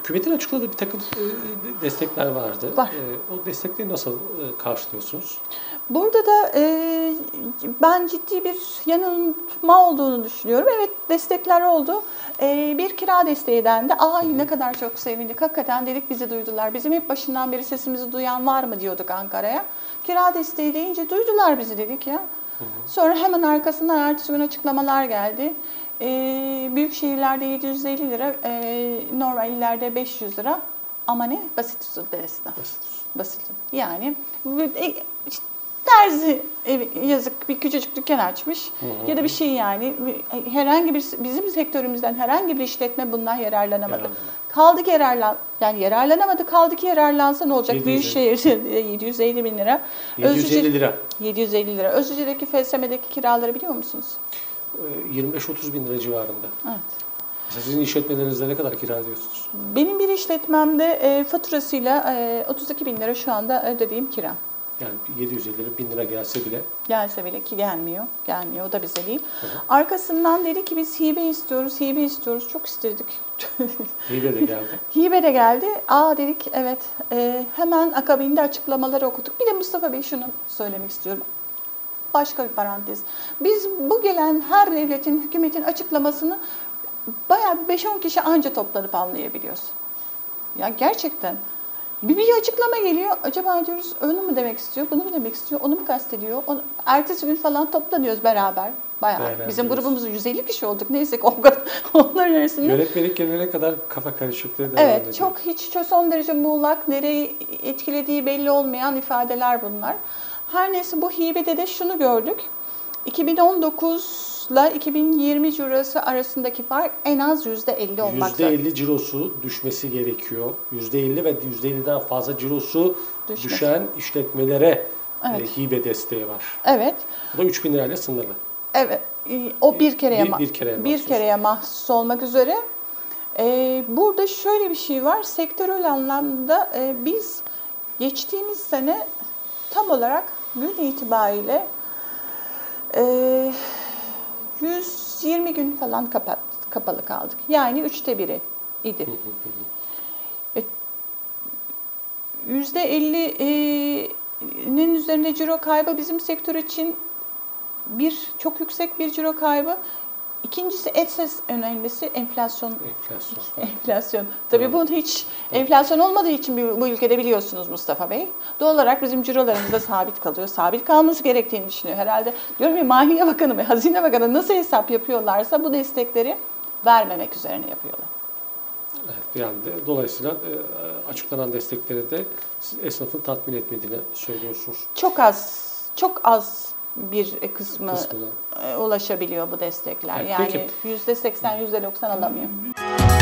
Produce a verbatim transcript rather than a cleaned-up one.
Hükümetin açıkladığı bir takım e, destekler vardı. Var. E, o destekleri nasıl e, karşılıyorsunuz? Burada da e, ben ciddi bir yanılma olduğunu düşünüyorum. Evet, destekler oldu. E, bir kira desteği dendi. Ay ne kadar çok sevindik. Hakikaten dedik, bizi duydular. Bizim hep başından beri sesimizi duyan var mı diyorduk Ankara'ya. Kira desteği deyince duydular bizi dedik ya. Hı hı. Sonra hemen arkasından ertesi gün açıklamalar geldi. E, büyük şehirlerde yedi yüz elli lira, e, normal illerde beş yüz lira. Ama ne? Basit usul esnaf. Basit. Basit. Yani işte, terzi evi, yazık bir küçücük dükkan açmış, hı hı, ya da bir şey, yani herhangi bir bizim sektörümüzden herhangi bir işletme bundan yararlanamadı. Yararlanamadı. Kaldı ki yararlan yani yararlanamadı, kaldı ki yararlansa ne olacak? Büyükşehir'de yedi yüz elli bin lira. yedi yüz elli lira. yedi yüz elli lira. Özlüce'deki F S M'deki kiraları biliyor musunuz? yirmi beş otuz bin lira civarında. Evet. Mesela sizin işletmelerinizde ne kadar kira ödüyorsunuz? Benim bir işletmemde e, faturasıyla e, otuz iki bin lira şu anda ödediğim kira. Yani yedi yüz elli lira, bin lira gelse bile. Gelse bile, ki gelmiyor. Gelmiyor, o da bize değil. Hı hı. Arkasından dedi ki biz hibe istiyoruz, hibe istiyoruz. Çok istedik. Hibe de geldi. Hibe de geldi. Aa dedik, evet. E, hemen akabinde açıklamaları okuduk. Bir de Mustafa Bey, şunu söylemek istiyorum. Başka bir parantez. Biz bu gelen her devletin, hükümetin açıklamasını bayağı beş on kişi anca toplanıp anlayabiliyoruz. Ya gerçekten. Bir, bir açıklama geliyor. Acaba diyoruz, onu mu demek istiyor, bunu mu demek istiyor, onu mu kastediyor? Onu, ertesi gün falan toplanıyoruz beraber. Bayağı. Beraber bizim grubumuz yüz elli kişi olduk. Neyse ki onların arasında. Yönetmelik gelene kadar kafa karışıklığı devam evet, ediyor. çok hiç son derece muğlak, nereyi etkilediği belli olmayan ifadeler bunlar. Her neyse, bu hibede de şunu gördük. iki bin on dokuz ile iki bin yirmi cirosu arasındaki fark en az yüzde elli olmak yüzde elli cirosu düşmesi gerekiyor. yüzde elli ve yüzde elliden fazla cirosu Düşmesi. düşen işletmelere evet. e, hibe desteği var. Evet. Bu da üç bin lirayla sınırlı. Evet. O bir kereye, bir, bir kereye, bir kereye mahsus olmak üzere. Ee, burada şöyle bir şey var. Sektörel anlamda e, biz geçtiğimiz sene tam olarak gün itibariyle e, yüz yirmi gün falan kapat, kapalı kaldık. Yani üçte biri idi. yüzde ellinin üzerinde ciro kaybı bizim sektör için bir çok yüksek bir ciro kaybı. İkincisi esas önemlisi enflasyon. Enflasyon. Enflasyon. Tabii evet. Bunun hiç enflasyon olmadığı için bu ülkede biliyorsunuz Mustafa Bey. Doğal olarak bizim cirolarımız da sabit kalıyor. Sabit kalması gerektiğini düşünüyor herhalde. Diyorum ya, Maliye Bakanı ve Hazine Bakanı nasıl hesap yapıyorlarsa bu destekleri vermemek üzerine yapıyorlar. Evet, yani de, dolayısıyla e, açıklanan destekleri de esnafın tatmin etmediğini söylüyorsunuz. Çok az, çok az bir kısmı Kısmına. ulaşabiliyor bu destekler. Evet, yani yüzde seksen, yüzde doksan alamıyor.